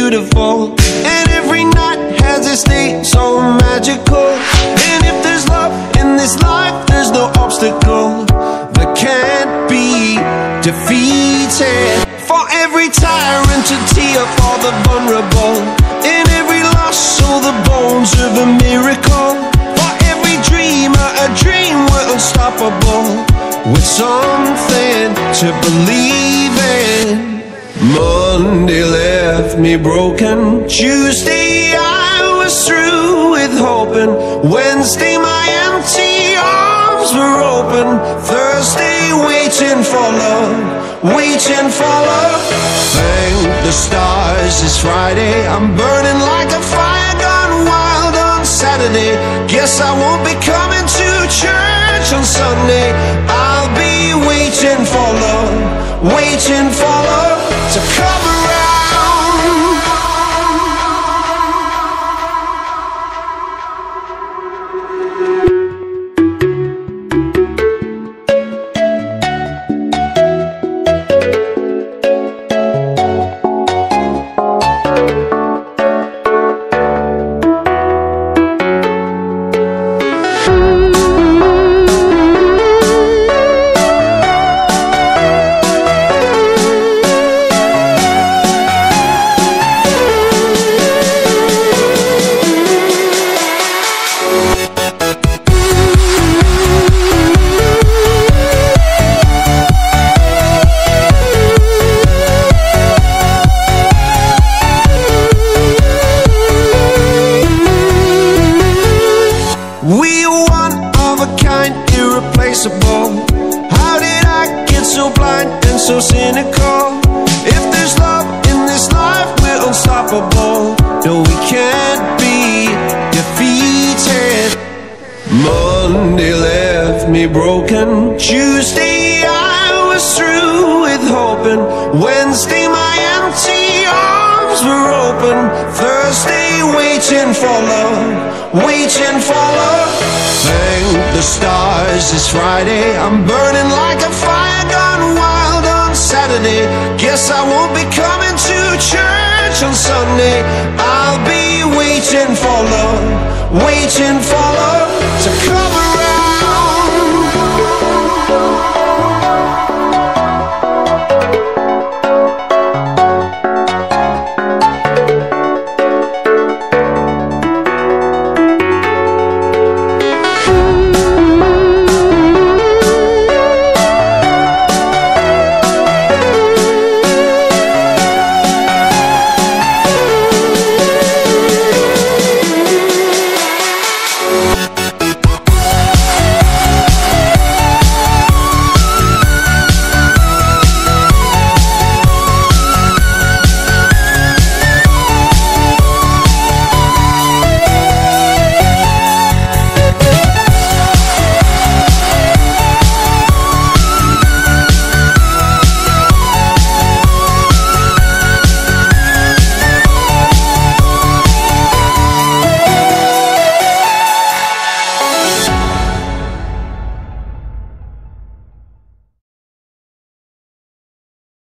beautiful, and every night has its day so magical. And if there's love in this life, there's no obstacle that can't be defeated. For every tyrant a tear for the vulnerable, in every loss all the bones of a miracle. For every dreamer a dream we're unstoppable, with something to believe in. Monday left me broken, Tuesday I was through with hoping, Wednesday my empty arms were open, Thursday waiting for love, waiting for love. Thank the stars it's Friday, I'm burning like a fire gone wild on Saturday. Guess I won't be coming to church on Sunday. I'll be waiting for love, waiting for love to come around. We are one of a kind, irreplaceable. How did I get so blind and so cynical? If there's love in this life, we're unstoppable. No, we can't be defeated. Monday left me broken, Tuesday I was through with hoping, Wednesday my empty arms were open, Thursday waiting for love, waiting for love. Thank the stars it's Friday, I'm burning like a fire gone wild on Saturday. Guess I won't be coming to church on Sunday. I'll be waiting for love, waiting for love.